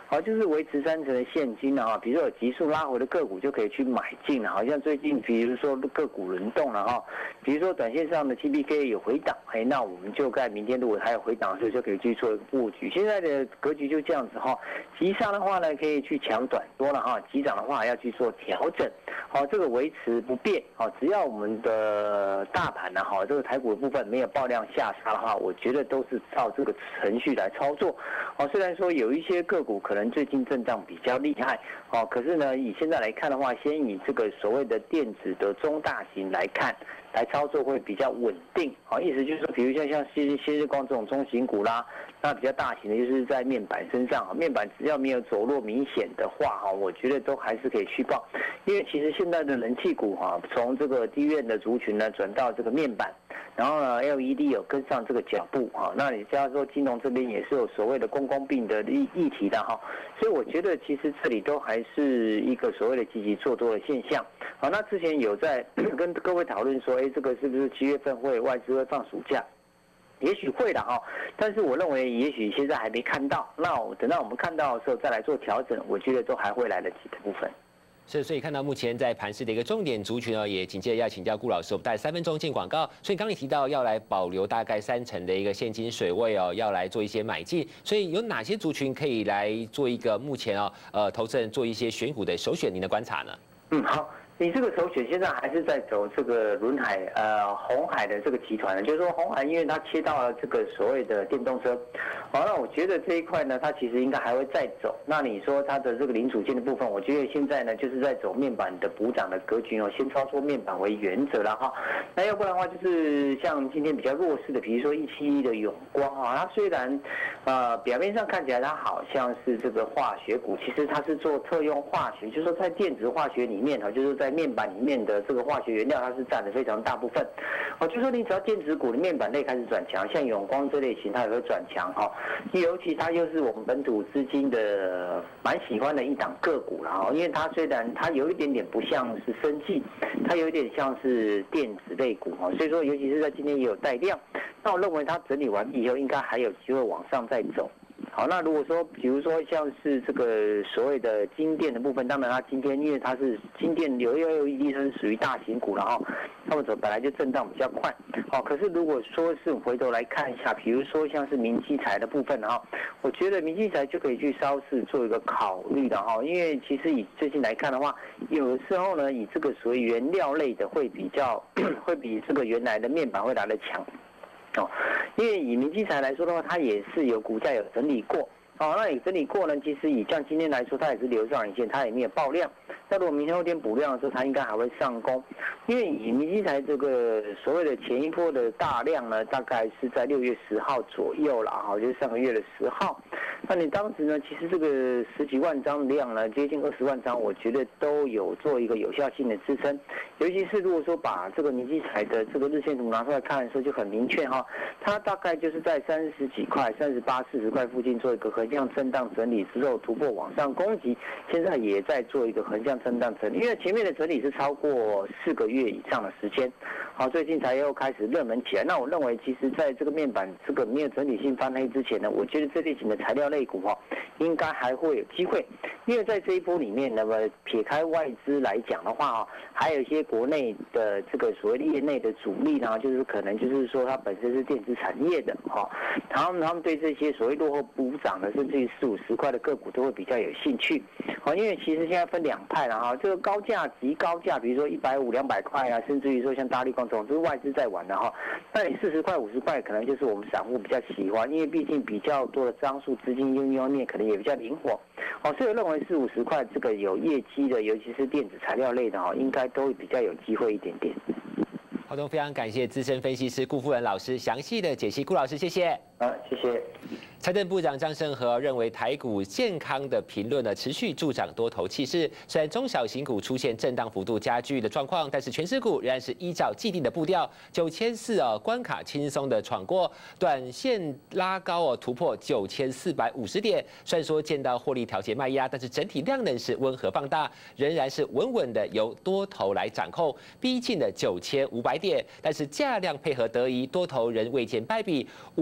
好，就是维持三成的现金啊，比如说有急速拉回的个股就可以去买进了，好像最近比如说个股轮动了哈，比如说短线上的 T P K 有回档，哎，那我们就在明天如果还有回档的时候就可以去做一个布局。现在的格局就这样子哈，急杀的话呢可以去抢短多了哈，急涨的话要去做调整，好，这个维持不变，好，只要我们的大盘呢，好，这个台股的部分没有爆量下杀的话，我觉得都是照这个程序来操作。哦，虽然说有一些个股可能最近震荡比较厉害，哦，可是呢，以现在来看的话，先以这个所谓的电子的中大型来看，来操作会比较稳定。好，意思就是说，比如像像新新日光这种中型股啦，那比较大型的就是在面板身上，面板只要没有走弱明显的话，哈，我觉得都还是可以去报，因为其实现在的人气股哈，从这个低院的族群呢转到这个面板。然后呢 ，L E D 有跟上这个脚步啊，那你加上说金融这边也是有所谓的公共病的议议题的哈，所以我觉得其实这里都还是一个所谓的积极做多的现象。好，那之前有在跟各位讨论说，哎，这个是不是七月份会外资会放暑假？也许会的哈，但是我认为也许现在还没看到，那我等到我们看到的时候再来做调整，我觉得都还会来得及的部分。 是，所以看到目前在盘市的一个重点族群哦，也紧接着要请教顾老师，我们大概三分钟进广告。所以刚刚你提到要来保留大概三成的一个现金水位哦，要来做一些买进，所以有哪些族群可以来做一个目前哦，呃，投资人做一些选股的首选？您的观察呢？ 嗯，好。你这个首选现在还是在走这个轮海呃鸿海的这个集团呢，就是说鸿海因为它切到了这个所谓的电动车，好，那我觉得这一块呢，它其实应该还会再走。那你说它的这个零组件的部分，我觉得现在呢就是在走面板的补涨的格局哦，先操作面板为原则了哈。那要不然的话，就是像今天比较弱势的，比如说一七一的永光啊，它虽然呃表面上看起来它好像是这个化学股，其实它是做特用化学，就是说在电子化学里面哈，就是在面板里面的这个化学原料，它是占了非常大部分。哦，就说你只要电子股的面板类开始转强，像永光这类型，它也会转强哈。尤其它又是我们本土资金的蛮喜欢的一档个股了哈，因为它虽然它有一点点不像是生技，它有一点像是电子类股哈，所以说尤其是在今天也有带量。那我认为它整理完毕以后，应该还有机会往上再走。好，那如果说，比如说像是这个所谓的金电的部分，当然它今天因为它是金电有 L E D 它是属于大型股了哈，它们走本来就震荡比较快。好，可是如果说是回头来看一下，比如说像是明基材的部分哈，我觉得明基材就可以去稍事做一个考虑的哈，因为其实以最近来看的话，有时候呢以这个属于原料类的会比较会比这个原来的面板会来得强。哦，因为以明基材来说的话，它也是有股价有整理过。哦，那你整理过呢？其实以像今天来说，它也是留上影线，它也没有爆量。那如果明天后天补量的时候，它应该还会上攻。因为以明基材这个所谓的前一波的大量呢，大概是在六月十号左右了哈，就是上个月的十号。那你当时呢，其实这个十几万张量呢，接近二十万张，我觉得都有做一个有效性的支撑。尤其是如果说把这个明基材的这个日线图拿出来看的时候，就很明确哈，它大概就是在三十几块、三十八、四十块附近做一个横向震荡整理之后突破往上攻击，现在也在做一个横向震荡整理，因为前面的整理是超过四个月以上的时间，好，最近才又开始热门起来。那我认为，其实在这个面板这个没有整理性翻黑之前呢，我觉得这类型的材料类股哈，应该还会有机会，因为在这一波里面，那么撇开外资来讲的话啊，还有一些国内的这个所谓业内的主力呢，就是可能就是说它本身是电子产业的哈，然后他们对这些所谓落后补涨的，甚至于四五十块的个股都会比较有兴趣，好，因为其实现在分两派了哈，这个高价极高价，比如说一百五、两百块啊，甚至于说像大立光这种，都是外资在玩的哈。那你四十块、五十块，可能就是我们散户比较喜欢，因为毕竟比较多的张数资金运用面可能也比较灵活，好，所以我认为四五十块这个有业绩的，尤其是电子材料类的哈，应该都会比较有机会一点点。 好的，非常感谢资深分析师顾富仁老师详细的解析，顾老师谢谢。 啊，谢谢。 财政部长张胜和认为台股健康的评论呢，持续助长多头气势。虽然中小型股出现震荡幅度加剧的状况，但是全势股仍然是依照既定的步调，九千四哦关卡轻松的闯过，短线拉高哦突破九千四百五十点。虽然说见到获利调节卖压，但是整体量能是温和放大，仍然是稳稳的由多头来掌控，逼近了九千五百点。但是价量配合得宜，多头仍未见败笔，五日均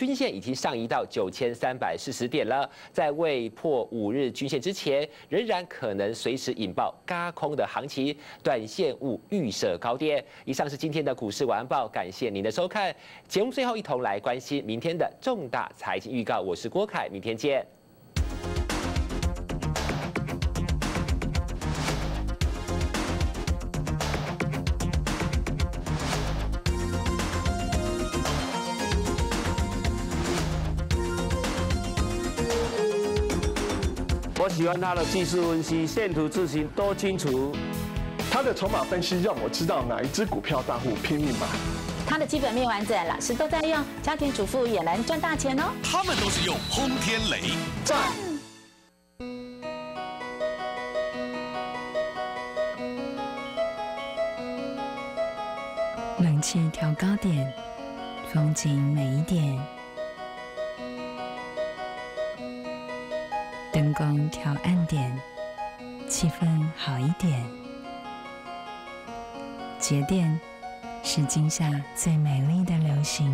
均线已经上移到九千三百四十点了，在未破五日均线之前，仍然可能随时引爆轧空的行情，短线勿预设高点。以上是今天的股市晚安报，感谢您的收看。节目最后一同来关心明天的重大财经预告，我是郭凯，明天见。 我喜欢他的技术分析，线图字形都清楚。 他的筹码分析让我知道哪一只股票大户拼命买。 他的基本面完整，老师都在用，家庭主妇也能赚大钱哦。 他们都是用轰天雷赚。 冷气调高点，风景美一点。灯光调暗点，气氛好一点。节电是今夏最美丽的流行。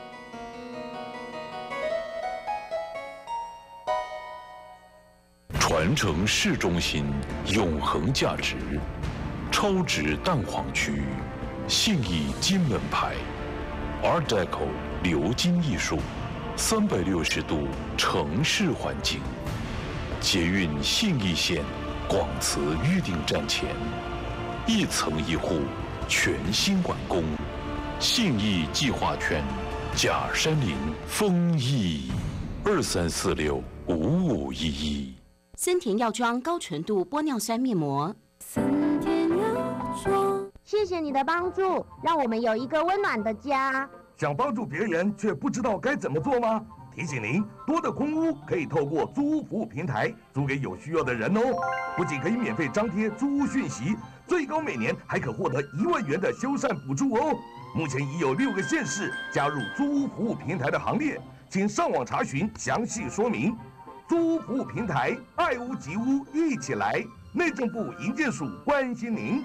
传承市中心永恒价值，超值蛋黄区，信义金门牌 ，Art Deco 鎏金艺术，三百六十度城市环境。捷运信义线广慈预定站前，一层一户全新完工。信义计划圈，假山林丰益，二三四六五五一一。 森田药妆高纯度玻尿酸面膜。 森田药妆，谢谢你的帮助，让我们有一个温暖的家。 想帮助别人却不知道该怎么做吗？提醒您，多的空屋可以透过租屋服务平台租给有需要的人哦。不仅可以免费张贴租屋讯息，最高每年还可获得一万元的修缮补助哦。目前已有六个县市加入租屋服务平台的行列，请上网查询详细说明。租屋服务平台，爱屋及乌，一起来！内政部营建署关心您。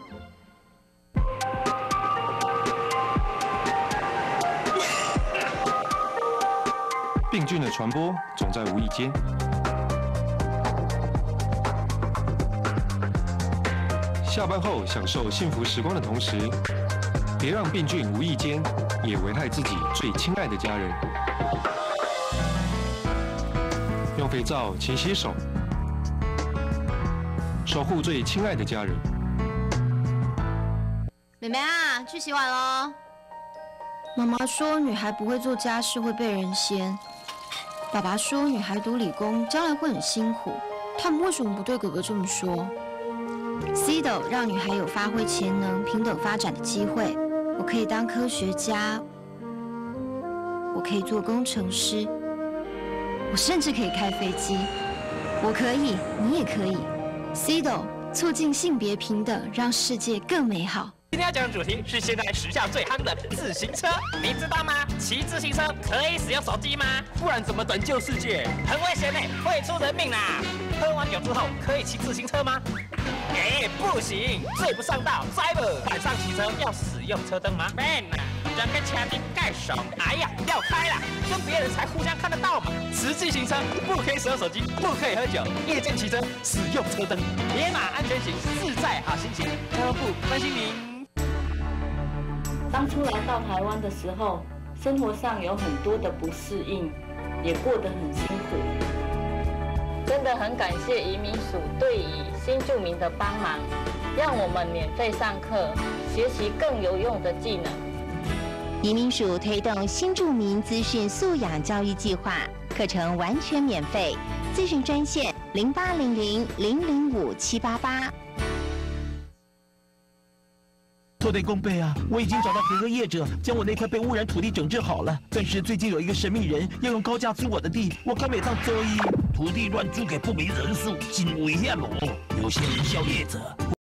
病菌的传播总在无意间。下班后享受幸福时光的同时，别让病菌无意间也危害自己最亲爱的家人。用肥皂勤洗手，守护最亲爱的家人。 妹妹啊，去洗碗喽！妈妈说女孩不会做家事会被人嫌。爸爸说女孩读理工将来会很辛苦，他们为什么不对哥哥这么说 ？C E D O 让女孩有发挥潜能、平等发展的机会。我可以当科学家，我可以做工程师，我甚至可以开飞机。我可以，你也可以。C E D O 促进性别平等，让世界更美好。 今天要讲的主题是现在时下最夯的自行车，你知道吗？骑自行车可以使用手机吗？不然怎么拯救世界？很危险呢，会出人命啦！喝完酒之后可以骑自行车吗？哎，不行，追不上道。Driver， 晚上骑车要使用车灯吗 ？Man 啊，人跟车顶盖上，哎呀，要开啦，跟别人才互相看得到嘛。骑自行车不可以使用手机，不可以喝酒，夜间骑车使用车灯，野马安全行，自在好心情。交通部关心您。 当初来到台湾的时候，生活上有很多的不适应，也过得很辛苦。真的很感谢移民署对于新住民的帮忙，让我们免费上课，学习更有用的技能。 移民署推动新住民资讯素养教育计划，课程完全免费，咨询专线零八零零零零五七八八。 做对公备啊！我已经找到合格业者，将我那块被污染土地整治好了。但是最近有一个神秘人要用高价租我的地，我可每趟周一土地乱租给不明人士，真危险哦！有些人笑业者。